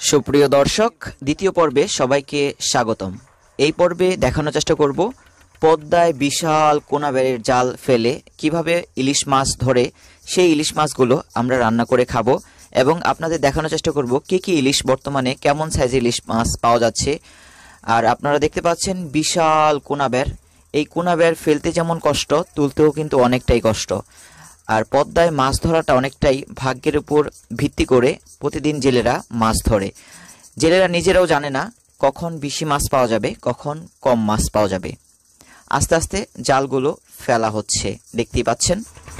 সুপ্রিয় দর্শক, দ্বিতীয় পর্বে সবাইকে স্বাগতম। এই পর্বে দেখানোর চেষ্টা করব পদ্মায় বিশাল কোনাবেড়ের জাল ফেলে কিভাবে ইলিশ মাছ ধরে সেই ইলিশ মাছগুলো আমরা রান্না করে খাবো এবং আপনাদের দেখানোর চেষ্টা করব কি কি ইলিশ বর্তমানে কেমন সাইজের ইলিশ মাছ পাওয়া যাচ্ছে। আর আপনারা দেখতে পাচ্ছেন বিশাল কোনাবেড়। এই কোনাবেড় ফেলতে যেমন কষ্ট, তুলতেও কিন্তু অনেকটাই কষ্ট। আর পদ্মায় মাছ ধরাটা অনেকটাই ভাগ্যের উপর ভিত্তি করে প্রতিদিন জেলেরা মাছ ধরে। জেলেরা নিজেরাও জানে না কখন বেশি মাছ পাওয়া যাবে, কখন কম মাছ পাওয়া যাবে। আস্তে আস্তে জালগুলো ফেলা হচ্ছে, দেখতেই পাচ্ছেন।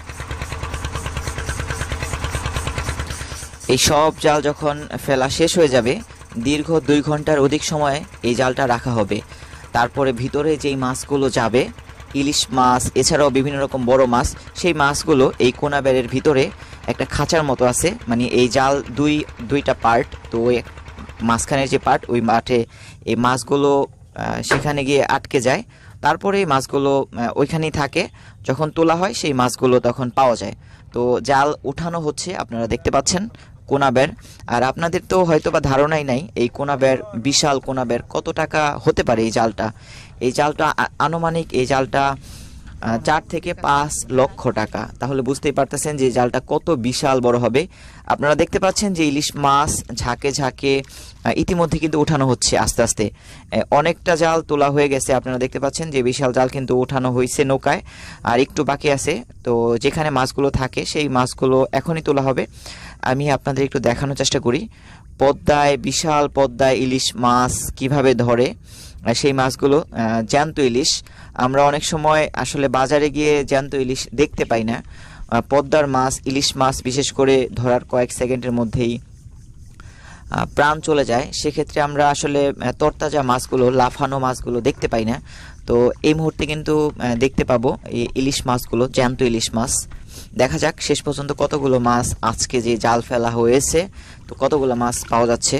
এই সব জাল যখন ফেলা শেষ হয়ে যাবে, দীর্ঘ 2 ঘন্টার অধিক সময় এই জালটা রাখা হবে। তারপরে ভিতরে যেই মাছগুলো যাবে, ইলিশ মাছ এছাড়াও বিভিন্ন রকম বড় মাছ, সেই মাছগুলো এই কোনাবেড়ের ভিতরে একটা খাঁচার মতো আছে। মানে এই জাল দুইটা পার্ট, তো ওই মাঝখানের যে পার্ট, ওই মাঠে এই মাছগুলো সেখানে গিয়ে আটকে যায়। তারপরে এই মাছগুলো ওইখানেই থাকে। যখন তোলা হয় সেই মাছগুলো তখন পাওয়া যায়। তো জাল উঠানো হচ্ছে, আপনারা দেখতে পাচ্ছেন কোনাবেড়। আর আপনাদের তো হয়তো বা ধারণাই নাই এই কোনাবেড়, বিশাল কোনাবেড় কত টাকা হতে পারে এই জালটা। এই জালটা আনুমানিক এই জালটা 4 থেকে 5 লক্ষ টাকা। তাহলে বুঝতেই পারতেছেন যে জালটা কত বিশাল বড় হবে। আপনারা দেখতে পাচ্ছেন যে ইলিশ মাছ ঝাঁকে ঝাঁকে ইতিমধ্যে কিন্তু উঠানো হচ্ছে আস্তে আস্তে। অনেকটা জাল তোলা হয়ে গেছে, আপনারা দেখতে পাচ্ছেন যে বিশাল জাল কিন্তু উঠানো হয়েছে নৌকায়, আর একটু বাকি আছে। তো যেখানে মাছগুলো থাকে সেই মাছগুলো এখনই তোলা হবে। আমি আপনাদের একটু দেখানোর চেষ্টা করি পদ্মায়, বিশাল পদ্মায় ইলিশ মাছ কিভাবে ধরে। সেই মাছগুলো জ্যান্ত ইলিশ। আমরা অনেক সময় আসলে বাজারে গিয়ে জ্যান্ত ইলিশ দেখতে পাই না। পদ্মার মাছ, ইলিশ মাছ বিশেষ করে ধরার কয়েক সেকেন্ডের মধ্যেই প্রাণ চলে যায়। সেক্ষেত্রে আমরা আসলে তরতাজা মাছগুলো, লাফানো মাছগুলো দেখতে পাই না। তো এই মুহূর্তে কিন্তু দেখতে পাবো এই ইলিশ মাছগুলো, জ্যান্ত ইলিশ মাছ। দেখা যাক শেষ পর্যন্ত কতগুলো মাছ আজকে যে জাল ফেলা হয়েছে, তো কতগুলো মাছ পাওয়া যাচ্ছে।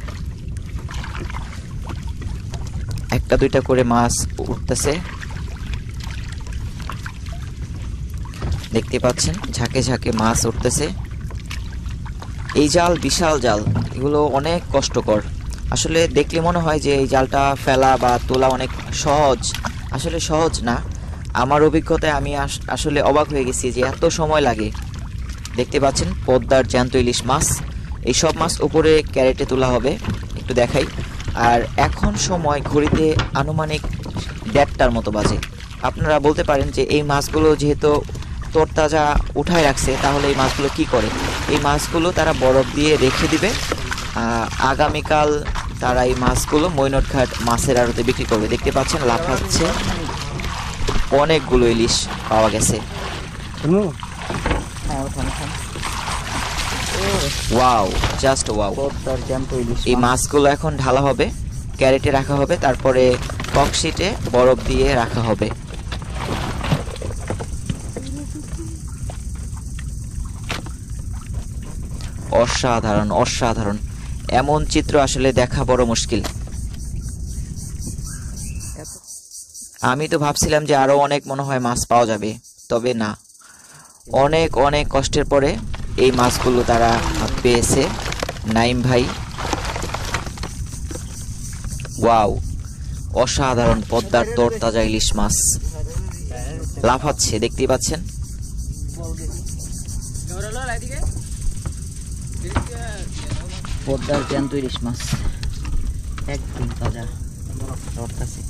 একটা দুইটা করে মাছ উঠতেছে, দেখতে পাচ্ছেন ঝাঁকে ঝাঁকে মাছ উঠতেছে। এই জাল বিশাল জাল, এগুলো অনেক কষ্টকর। আসলে দেখলে মনে হয় যে এই জালটা ফেলা বা তোলা অনেক সহজ, আসলে সহজ না। আমার অভিজ্ঞতায় আমি আসলে অবাক হয়ে গেছি যে এত সময় লাগে। দেখতে পাচ্ছেন পদ্মার জ্যান্ত ইলিশ মাছ। এই সব মাছ উপরে ক্যারেটে তোলা হবে, একটু দেখাই। আর এখন সময় ঘড়িতে আনুমানিক 1:30টার মতো বাজে। আপনারা বলতে পারেন যে এই মাছগুলো যেহেতু তরতাজা উঠায় রাখছে, তাহলে এই মাছগুলো কি করে? এই মাছগুলো তারা বরফ দিয়ে রেখে দিবে। আগামীকাল তারা এই মাছগুলো মৈনটঘাট মাছের আড়তে বিক্রি করবে। দেখতে পাচ্ছেন লাফাচ্ছে, অনেকগুলো ইলিশ পাওয়া গেছে। Wow, just wow. এই মাছগুলো এখন ঢালা হবে, ক্যারেটে রাখা হবে, তারপরে ককশিটে বরফ দিয়ে রাখা হবে। অসাধারণ, অসাধারণ। এমন চিত্র আসলে দেখা বড় মুশকিল। আমি তো ভাবছিলাম যে আরো অনেক মনে হয় মাছ পাওয়া যাবে, তবে না, অনেক অনেক কষ্টের পরে এই মাছগুলো তারা পেয়েছে। নাইম ভাই, ওয়াও, অসাধারণ পদ্মার তরতাজা ইলিশ মাছ লাফাচ্ছে, দেখতেই পাচ্ছেন। পদ্মার জ্যান্ত ইলিশ মাছ একদম তাজা তরতাজা।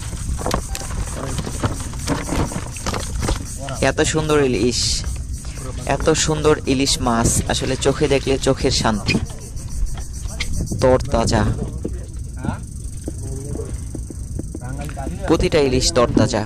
এত সুন্দর ইলিশ, এত সুন্দর ইলিশ মাছ আসলে চোখে দেখলে চোখের শান্তি। তরতাজা, প্রতিটা ইলিশ তরতাজা।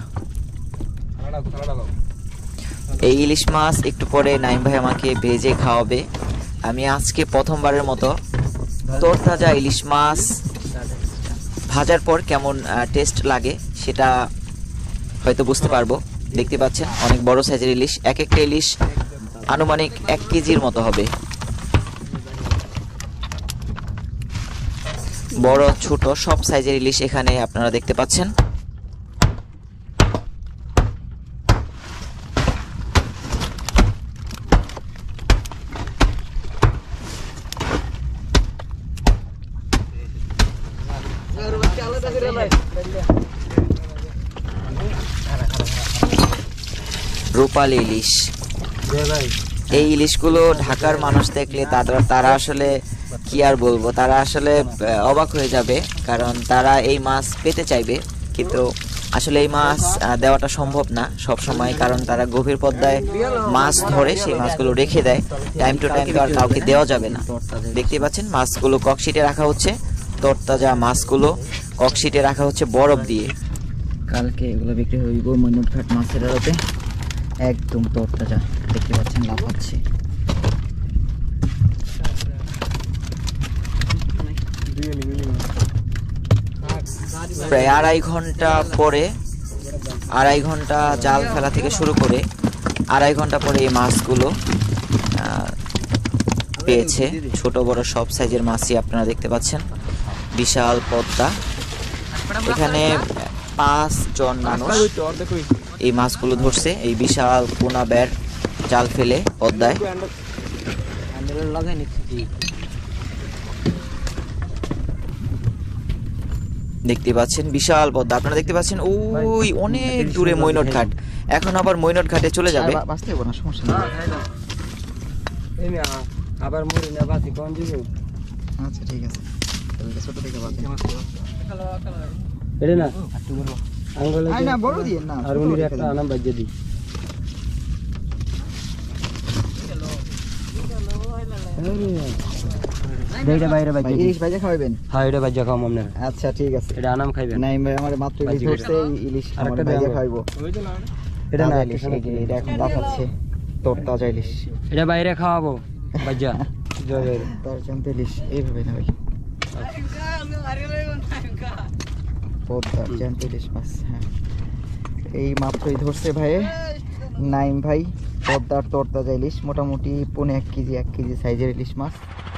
এই ইলিশ মাছ একটু পরে নাইম ভাই আমাকে ভেজে খাওয়াবে। আমি আজকে প্রথমবারের মতো তরতাজা ইলিশ মাছ ভাজার পর কেমন টেস্ট লাগে সেটা হয়তো বুঝতে পারবো। দেখতে পাচ্ছেন অনেক বড় সাইজের ইলিশ, এক একটা ইলিশ আনুমানিক 1 কেজির মতো হবে। বড় ছোট সব সাইজের ইলিশ এখানে আপনারা দেখতে পাচ্ছেন। রূপালী ইলিশ। এই ইলিশগুলো ঢাকার মানুষ দেখলে তারা আসলে কি আর বলবো, তারা আসলে অবাক হয়ে যাবে, কারণ তারা এই মাছ পেতে চাইবে, কিন্তু আসলে এই মাছ দেওয়াটা সম্ভব না সব সময়, কারণ তারা গভীর পদ্মায় মাছ ধরে সেই মাছগুলো রেখে দেয়, টাইম টু টাইম তো আর কাউকে দেওয়া যাবে না। দেখতে পাচ্ছেন মাছগুলো ককশিটে রাখা হচ্ছে, তরতাজা মাছগুলো ককশিটে রাখা হচ্ছে বরফ দিয়ে। কালকে এগুলো বিক্রি হইব মৈনটঘাট মাছের আড়তে, একদম তরতাজা। দেখতে পাচ্ছেন লাফাচ্ছে। প্রায় আড়াই ঘন্টা জাল ফেলা থেকে শুরু করে আড়াই ঘন্টা পরে এই মাছগুলো পেয়েছে। ছোট বড় সব সাইজের মাছই আপনারা দেখতে পাচ্ছেন। বিশাল পদ্মা, এখানে 5 জন মানুষ এই মাছগুলো ধরছে, এই বিশাল পোনা বের জাল ফেলে পদ্মায়। দেখতে পাচ্ছেন বিশাল পদ্মা, আপনারা দেখতে পাচ্ছেন ওই অনেক দূরে মৈনটঘাট। এখন আবার মৈনটঘাটে চলে যাবে। আচ্ছা ঠিক আছে, ছোট থেকে আচ্ছা ঠিক আছে, এটা আনাম খাইবেন। নাইম ভাই আমার মাত্র ইলিশ ধরছে, ইলিশ আরেকটা ভাইজা খাইবো। এটা না ইলিশ, এটা এখন লাফাচ্ছে তরতাজা ইলিশ, এটা বাইরে খাওয়াবো ভাইজা। তার জানতে ইলিশ এইভাবে না ভাই, পদ্মার জ্যান্ত ইলিশ মাছ। হ্যাঁ এই মাত্রই ধরছে ভাই নাইম ভাই পদ্মার তরতাজা ইলিশ, মোটামুটি 1 কেজি সাইজের ইলিশ মাছ।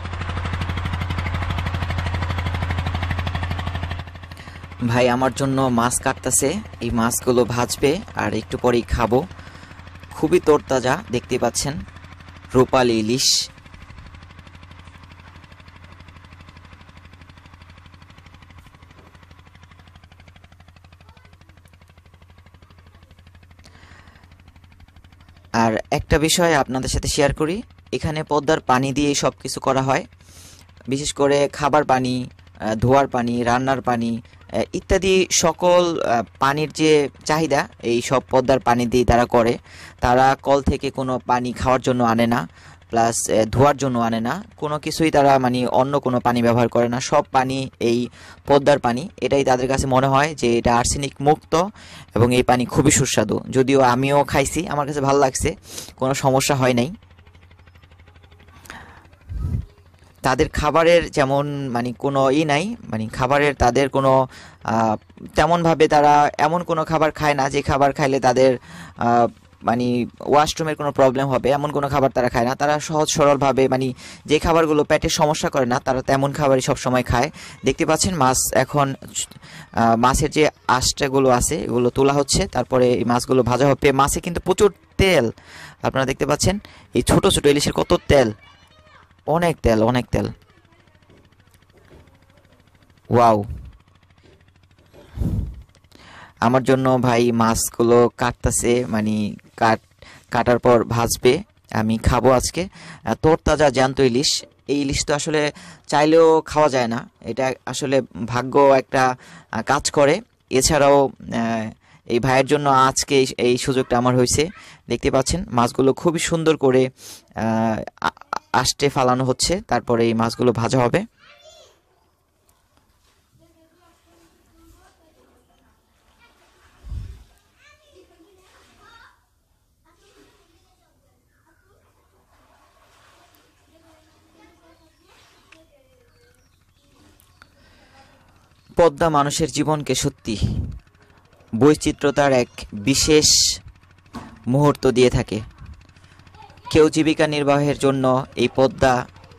ভাই আমার জন্য মাছ কাটতেছে, এই মাছগুলো ভাজবে আর একটু পরেই খাবো। খুবই তরতাজা, দেখতে পাচ্ছেন রূপালী ইলিশ। আর একটা বিষয় আপনাদের সাথে শেয়ার করি, এখানে পদ্মার পানি দিয়ে সব কিছু করা হয়, বিশেষ করে খাবার পানি, ধোয়ার পানি, রান্নার পানি ইত্যাদি সকল পানির যে চাহিদা এই সব পদ্মার পানি দিয়ে তারা করে। তারা কল থেকে কোনো পানি খাওয়ার জন্য আনে না, প্লাস ধোয়ার জন্য আনে না, কোনো কিছুই তারা মানে অন্য কোনো পানি ব্যবহার করে না, সব পানি এই পদ্মার পানি। এটাই তাদের কাছে মনে হয় যে এটা আর্সেনিক মুক্ত এবং এই পানি খুবই সুস্বাদু। যদিও আমিও খাইছি, আমার কাছে ভালো লাগছে, কোনো সমস্যা হয় নাই। তাদের খাবারের যেমন মানে কোনো নাই, মানে খাবারের তাদের কোনো তেমনভাবে তারা এমন কোনো খাবার খায় না যে খাবার খাইলে তাদের মানে ওয়াশরুমের কোনো প্রবলেম হবে, এমন কোনো খাবার তারা খায় না। তারা সহজ সরলভাবে মানে যে খাবারগুলো পেটের সমস্যা করে না, তারা তেমন খাবারই সবসময় খায়। দেখতে পাচ্ছেন মাছ এখন মাছের যে আঁশটাগুলো আছে এগুলো তোলা হচ্ছে, তারপরে এই মাছগুলো ভাজা হবে। মাছে কিন্তু প্রচুর তেল, আপনারা দেখতে পাচ্ছেন এই ছোট ছোট ইলিশের কত তেল, অনেক তেল অনেক তেল। ওয়াও, আমার জন্য ভাই মাছগুলো কাটতেছে, মানে কাটার পর ভাজবে, আমি খাবো আজকে। তরতাজা জ্যান্ত ইলিশ, এই ইলিশ তো আসলে চাইলেও খাওয়া যায় না, এটা আসলে ভাগ্য একটা কাজ করে। এছাড়াও এই ভাইয়ের জন্য আজকে এই সুযোগটা আমার হয়েছে। দেখতে পাচ্ছেন মাছগুলো খুবই সুন্দর করে আষ্টে ফালানো হচ্ছে, তারপরে এই মাছগুলো ভাজা হবে। পদ্মা মানুষের জীবনকে সত্যি বৈচিত্র্যতার এক বিশেষ মুহূর্ত দিয়ে থাকে। কেউ জীবিকা নির্বাহের জন্য এই পদ্মা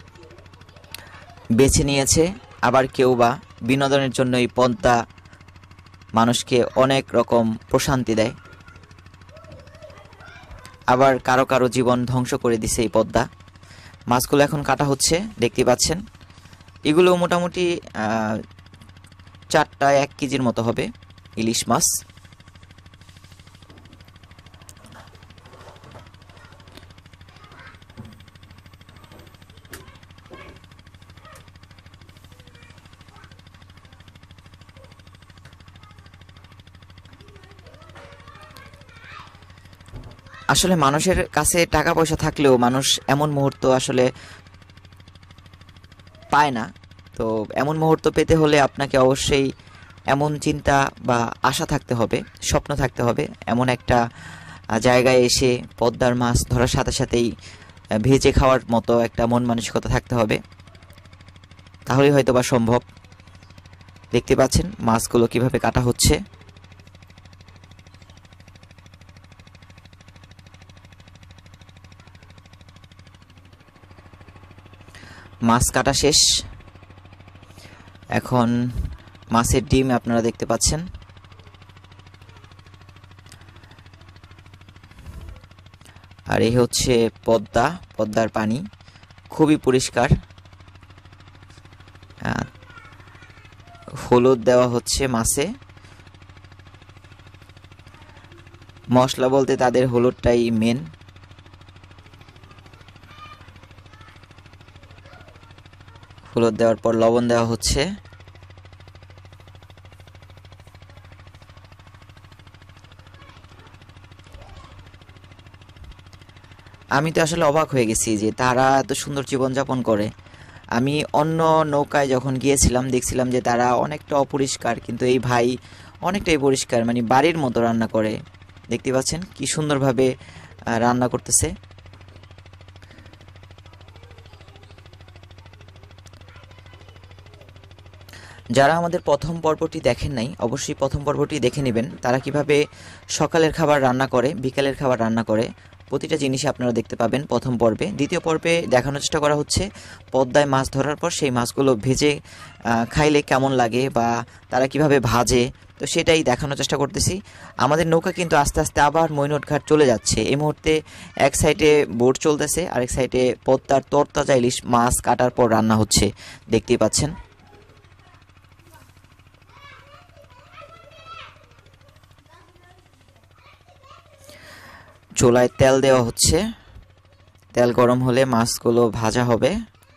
বেছে নিয়েছে, আবার কেউ বা বিনোদনের জন্য এই পদ্মা মানুষকে অনেক রকম প্রশান্তি দেয়। আবার কারো কারো জীবন ধ্বংস করে দিছে এই পদ্মা। মাছগুলো এখন কাটা হচ্ছে, দেখতে পাচ্ছেন। এগুলো মোটামুটি 4টা 1 কেজির মতো হবে ইলিশ মাছ। আসলে মানুষের কাছে টাকা পয়সা থাকলেও মানুষ এমন মুহূর্ত আসলে পায় না। তো এমন মুহূর্ত পেতে হলে আপনাকে অবশ্যই এমন চিন্তা বা আশা থাকতে হবে, স্বপ্ন থাকতে হবে, এমন একটা জায়গায় এসে পদ্মার মাছ ধরার সাথে সাথেই ভেজে খাওয়ার মতো একটা মন মানসিকতা থাকতে হবে, তাহলেই হয়তো বা সম্ভব। দেখতে পাচ্ছেন মাছগুলো কিভাবে কাটা হচ্ছে। মাছ কাটা শেষ, এখন মাছের ডিম আপনারা দেখতে পাচ্ছেন। আর এই হচ্ছে পদ্মার পানি খুবই পরিষ্কার। হলুদ দেওয়া হচ্ছে মাছে, মশলা বলতে তাদের হলুদটাই মেন। হলুদ দেওয়ার পর লবণ দেওয়া হচ্ছে। আমি তো আসলে অবাক হয়ে গেছি যে তারা এত সুন্দর জীবনযাপন করে। আমি অন্য নৌকায় যখন গিয়েছিলাম দেখছিলাম যে তারা অনেকটা অপরিষ্কার, কিন্তু এই ভাই অনেকটাই পরিষ্কার, মানে বাড়ির মতো রান্না করে। দেখতে পাচ্ছেন কি সুন্দরভাবে রান্না করতেছে। যারা আমাদের প্রথম পর্বটি দেখেন নাই, অবশ্যই প্রথম পর্বটি দেখে নেবেন। তারা কিভাবে সকালের খাবার রান্না করে, বিকালের খাবার রান্না করে, প্রতিটা জিনিসই আপনারা দেখতে পাবেন প্রথম পর্বে। দ্বিতীয় পর্বে দেখানোর চেষ্টা করা হচ্ছে পদ্মায় মাছ ধরার পর সেই মাছগুলো ভেজে খাইলে কেমন লাগে বা তারা কিভাবে ভাজে, তো সেটাই দেখানোর চেষ্টা করতেছি। আমাদের নৌকা কিন্তু আস্তে আস্তে আবার মৈনট ঘাট চলে যাচ্ছে। এই মুহূর্তে এক সাইডে বোট চলতেছে, আরেক সাইডে পদ্মার তরতাজা ইলিশ মাছ কাটার পর রান্না হচ্ছে, দেখতেই পাচ্ছেন। চুলায় তেল দেওয়া হচ্ছে, তেল গরম হলে মাছগুলো ভাজা হবে।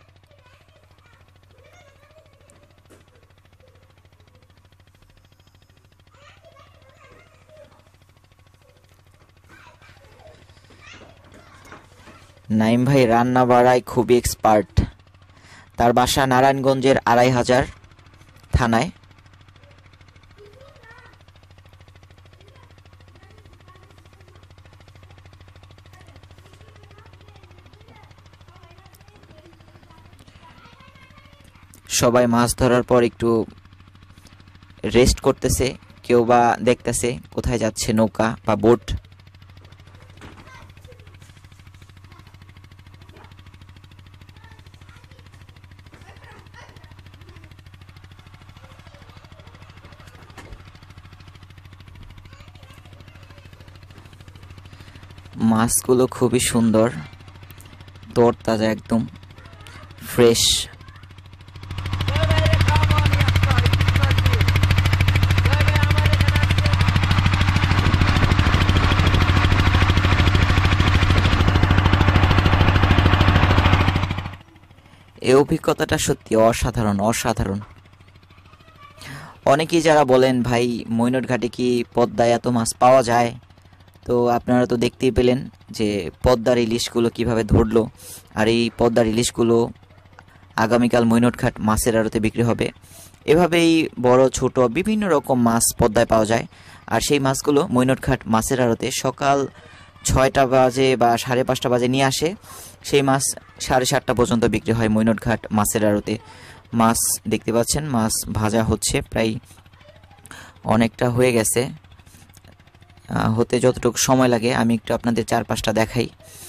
নাইম ভাই রান্না বাড়ায় খুবই এক্সপার্ট। তার বাসা নারায়ণগঞ্জের ২৫০০ থানায়। সবাই মাছ ধরার পর একটু রেস্ট করতেছে, কেউ বা দেখতেছে কোথায় যাচ্ছে নৌকা বা বোট। মাছগুলো খুবই সুন্দর, তরতাজা, একদম ফ্রেশ। এই অভিজ্ঞতাটা সত্যি অসাধারণ। অনেকেই যারা বলেন ভাই মৈনট ঘাটে কি পদ্মায় এত মাছ পাওয়া যায়, তো আপনারা তো দেখতেই পেলেন যে পদ্মার ইলিশগুলো কিভাবে ধরলো। আর এই পদ্মার ইলিশগুলো আগামীকাল মৈনট ঘাট মাছের আড়তে বিক্রি হবে। এভাবেই বড় ছোট বিভিন্ন রকম মাছ পদ্মায় পাওয়া যায়। আর সেই মাছগুলো মৈনট ঘাট মাছের আড়তে সকাল ৬টা বাজে বা ৫:৩০ বাজে নিয়ে আসে। সেই মাছ ৭:৩০ পর্যন্ত বিক্রি হয় মৈনট ঘাট মাছের আড়তে। মাছ দেখতে পাচ্ছেন, মাছ ভাজা হচ্ছে, প্রায় অনেকটা হয়ে গেছে। হতে যতটুকু সময় লাগে আমি একটু আপনাদের চারপাশটা দেখাই।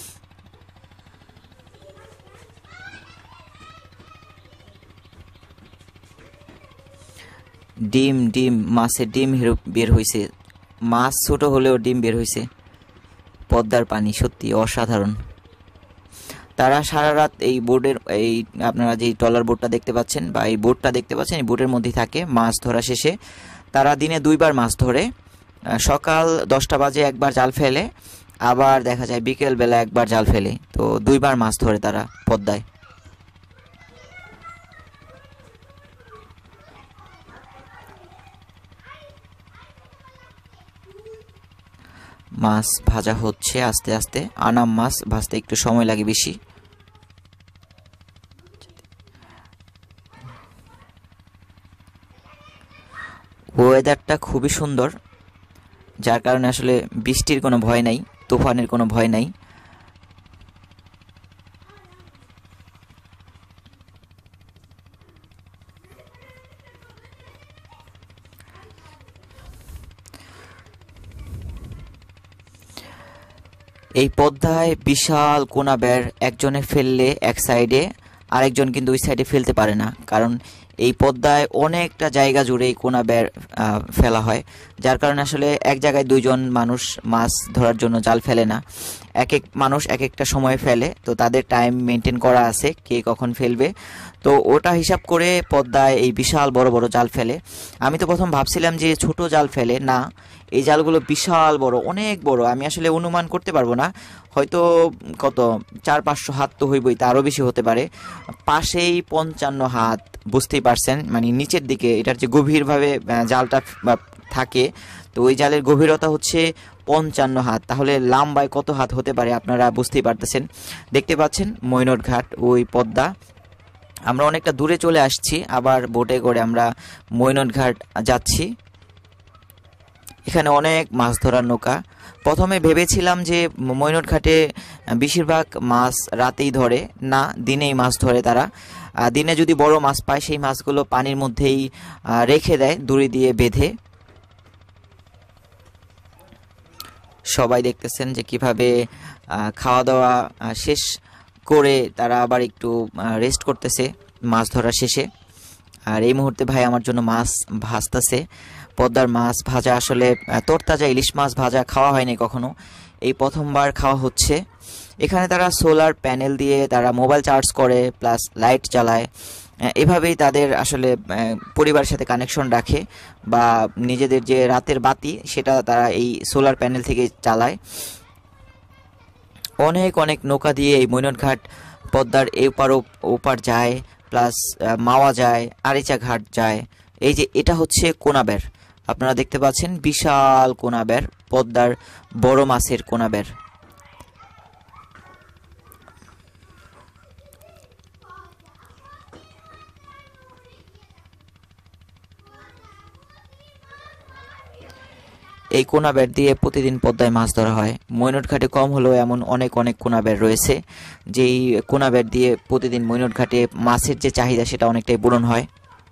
ডিম মাছের ডিম বের হয়েছে, মাছ ছোট হলেও ডিম বের হয়েছে। পদ্মার পানি সত্যি অসাধারণ। তারা সারা রাত এই বোর্ডের এই আপনারা যে ট্রলার বোর্ডটা দেখতে পাচ্ছেন বা এই বোর্ডটা দেখতে পাচ্ছেন, এই বোর্ডের মধ্যেই থাকে। মাছ ধরা শেষে তারা দিনে 2বার মাছ ধরে। সকাল 10টা বাজে একবার জাল ফেলে, আবার দেখা যায় বিকেল বেলা একবার জাল ফেলে। তো 2বার মাছ ধরে তারা পদ্মায়। মাছ ভাজা হচ্ছে আস্তে আস্তে। আনাম মাছ ভাজতে একটু সময় লাগে বেশি। ওয়েদারটা খুবই সুন্দর, যার কারণে আসলে বৃষ্টির কোনো ভয় নাই, তুফানের কোনো ভয় নাই। এই পদ্মায় বিশাল কোনা বের, একজনে ফেললে এক সাইডে, আরেকজন কিন্তু ওই সাইডে ফেলতে পারে না, কারণ এই পদ্মায় অনেকটা জায়গা জুড়ে এই কোনা বের ফেলা হয়, যার কারণে আসলে এক জায়গায় 2জন মানুষ মাছ ধরার জন্য জাল ফেলে না। এক এক মানুষ এক একটা সময় ফেলে, তো তাদের টাইম মেনটেন করা আছে কে কখন ফেলবে। তো ওটা হিসাব করে পদ্মায় এই বিশাল বড় বড় জাল ফেলে। আমি তো প্রথম ভাবছিলাম যে ছোট জাল ফেলে, না, এই জালগুলো বিশাল বড়, অনেক বড়। আমি আসলে অনুমান করতে পারবো না, হয়তো কত 400-500 হাত তো হইবই, তারও বেশি হতে পারে। পাশেই 55 হাত, বুঝতেই পারছেন, মানে নিচের দিকে এটার যে গভীরভাবে জালটা থাকে, তো ওই জালের গভীরতা হচ্ছে 55 হাত। তাহলে লম্বায় কত হাত হতে পারে আপনারা বুঝতেই পারতেছেন। দেখতে পাচ্ছেন মৈনট ঘাট, ওই পদ্মা। আমরা অনেকটা দূরে চলে আসছি, আবার বোটে করে আমরা মৈনট ঘাট যাচ্ছি। এখানে অনেক মাছ ধরার নৌকা। প্রথমে ভেবেছিলাম যে মৈনট ঘাটে বেশিরভাগ মাছ রাতেই ধরে, না, দিনেই মাছ ধরে তারা। দিনে যদি বড় মাছ পায়, সেই মাছগুলো পানির মধ্যেই রেখে দেয় দড়ি দিয়ে বেঁধে। সবাই দেখতেছেন যে কিভাবে খাওয়া দাওয়া শেষ করে তারা আবার একটু রেস্ট করতেছে মাছ ধরা শেষে। আর এই মুহূর্তে ভাই আমার জন্য মাছ ভাজতেছে। পদ্মার মাছ ভাজা, আসলে তরতাজা ইলিশ মাছ ভাজা খাওয়া হয়নি কখনো, এই প্রথমবার খাওয়া হচ্ছে। এখানে তারা সোলার প্যানেল দিয়ে তারা মোবাইল চার্জ করে, প্লাস লাইট জ্বালায়। এভাবেই তাদের আসলে পরিবারের সাথে কানেকশন রাখে, বা নিজেদের যে রাতের বাতি সেটা তারা এই সোলার প্যানেল থেকে চালায়। অনেক অনেক নৌকা দিয়ে এই মৈনট ঘাট পদ্মার এপার ওপার যায়, প্লাস মাওয়া যায়, আরিচা ঘাট যায়। এই যে এটা হচ্ছে কোনাবের, আপনারা দেখতে পাচ্ছেন বিশাল কোনাবের, পদ্মার বড় মাছের কোনাবের। এই কোনাবের দিয়ে প্রতিদিন পদ্মায় মাছ ধরা হয়। মৈনট ঘাটে কম হলেও এমন অনেক অনেক কোনাবের রয়েছে, যেই কোনাবের দিয়ে প্রতিদিন মৈনট ঘাটে মাছের যে চাহিদা সেটা অনেকটাই পূরণ হয়।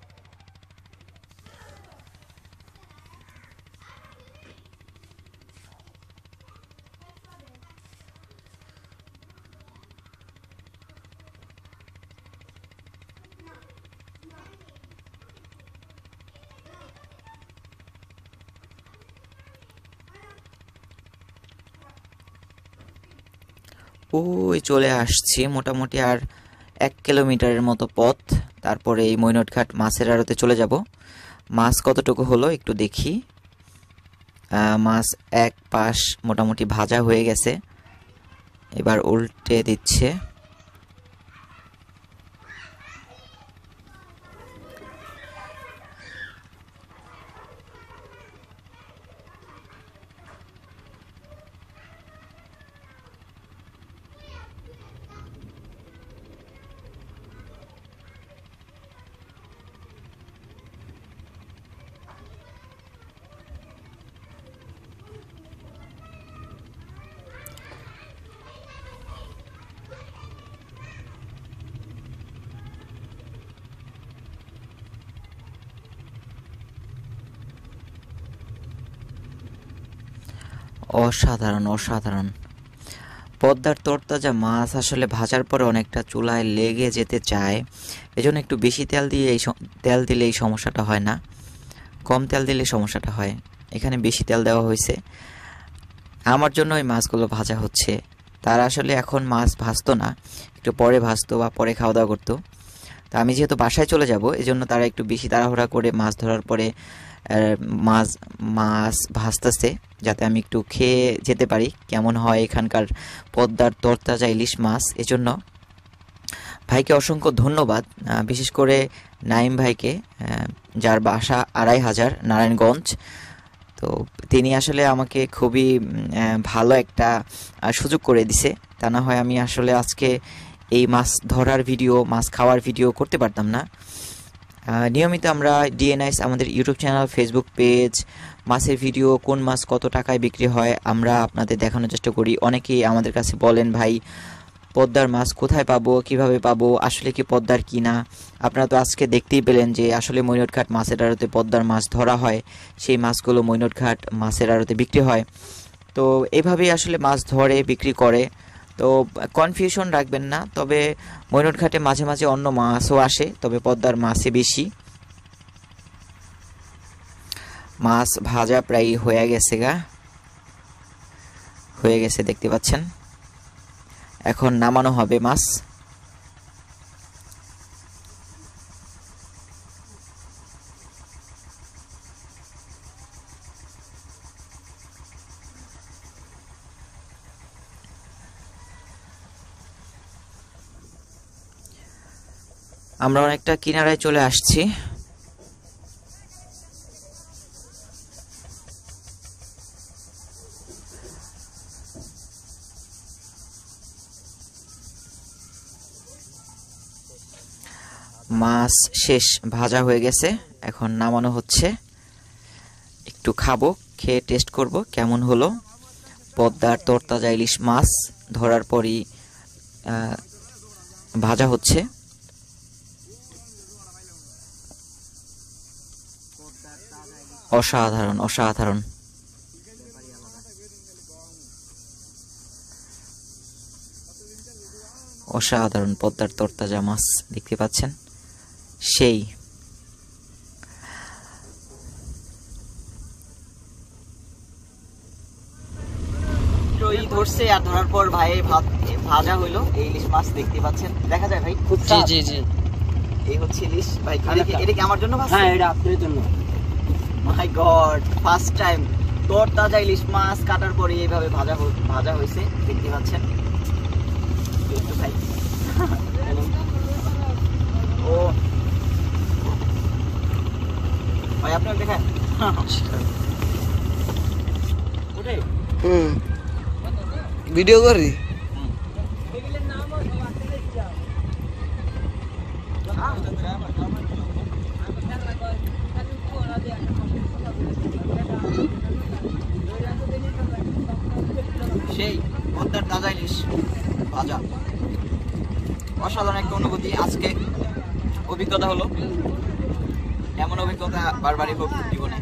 ওই চলে আসছি, মোটামুটি আর 1 কিলোমিটারের মতো পথ, তারপরে এই মৈনট ঘাট মাছের আড়তে চলে যাব। মাছ কতটুকু হলো একটু দেখি। মাছ এক পাশ মোটামুটি ভাজা হয়ে গেছে, এবার উল্টে দিচ্ছে। অসাধারণ অসাধারণ। পদ্মার তরতাজা মাছ আসলে ভাজার পরে অনেকটা চুলায় লেগে যেতে চায়, এজন্য একটু বেশি তেল দিয়ে তেল দিলে এই সমস্যাটা হয় না, কম তেল দিলে সমস্যাটা হয়। এখানে বেশি তেল দেওয়া হয়েছে, আমার জন্য এই মাছগুলো ভাজা হচ্ছে। তারা আসলে এখন মাছ ভাজতো না, একটু পরে ভাজতো বা পরে খাওয়া দাওয়া করতো। তো আমি যেহেতু বাসায় চলে যাব, এজন্য তারা একটু বেশি তাড়াহুড়া করে মাছ ধরার পরে মাছ মাছ ভাজতেছে, যাতে আমি একটু খেয়ে যেতে পারি কেমন হয় এখানকার পদ্মার তরতাজা ইলিশ মাছ। এজন্য ভাইকে অসংখ্য ধন্যবাদ, বিশেষ করে নাইম ভাইকে, যার বাসা ২৫০০ নারায়ণগঞ্জ। তো তিনি আসলে আমাকে খুবই ভালো একটা সুযোগ করে দিছে, তা না হয় আমি আসলে আজকে এই মাছ ধরার ভিডিও, মাছ খাওয়ার ভিডিও করতে পারতাম না। নিয়মিত আমরা ডিএনআইস আমাদের ইউটিউব চ্যানেল, ফেসবুক পেজ, মাছের ভিডিও, কোন মাছ কত টাকায় বিক্রি হয় আমরা আপনাদের দেখানোর চেষ্টা করি। অনেকেই আমাদের কাছে বলেন, ভাই পদ্মার মাছ কোথায় পাবো, কিভাবে পাবো, আসলে কি পদ্মার কিনা। আপনারা তো আজকে দেখতেই পেলেন যে আসলে মৈনটঘাট মাছের আড়তে পদ্মার মাছ ধরা হয়, সেই মাছগুলো মৈনটঘাট মাছের আড়তে বিক্রি হয়। তো এভাবেই আসলে মাছ ধরে বিক্রি করে। তো কনফিউশন রাখবেন না, তবে মৈনটঘাটে মাঝে মাঝে অন্য মাছও আসে, তবে পদ্মার মাছে বেশি। মাছ ভাজা প্রায় হয়ে গেছে দেখতে পাচ্ছেন। এখন নামানো হবে মাছ। আমরা অনেকটা কিনারায় চলে আসছি। মাছ শেষ, ভাজা হয়ে গেছে, এখন নামানো হচ্ছে। একটু খাবো, খেয়ে টেস্ট করব কেমন হলো। পদ্মার তরতাজা ইলিশ মাছ ধরার পরই ভাজা হচ্ছে। অসাধারণ অসাধারণ। অসাধারণ পদ্মার তরতাজা মাছ দেখতে পাচ্ছেন, সেই। ধরছে আর ধরার পর ভাই ভাজা হইলো এই ইলিশ মাছ দেখতে পাচ্ছেন, দেখা যায় ভাই খুব। জি জি জি, এই হচ্ছে ইলিশ ভাই। এটা কি আমার জন্য ভাজছে? হ্যাঁ, এটা আপনার জন্য। মাই গড, ফার্স্ট টাইম তরতাজা ইলিশ মাছ কাটার পরে এইভাবে ভাজা হয়েছে দেখতে পাচ্ছেন। একটু ভাই ও ভাই আপনার দেখেন ভিডিও করি। সেই পদ্মার তাজা ইলিশ ভাজা, অসাধারণ একটা অনুভূতি। আজকে অভিজ্ঞতা হলো, এমন অভিজ্ঞতা বারবারই হোক জীবনে।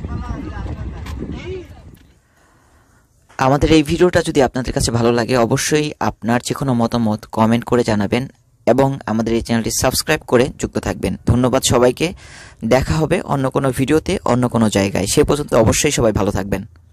আমাদের এই ভিডিওটা যদি আপনাদের কাছে ভালো লাগে, অবশ্যই আপনার যে কোনো মতামত কমেন্ট করে জানাবেন এবং আমাদের এই চ্যানেলটি সাবস্ক্রাইব করে যুক্ত থাকবেন। ধন্যবাদ সবাইকে। দেখা হবে অন্য কোনো ভিডিওতে, অন্য কোনো জায়গায়। সে পর্যন্ত অবশ্যই সবাই ভালো থাকবেন।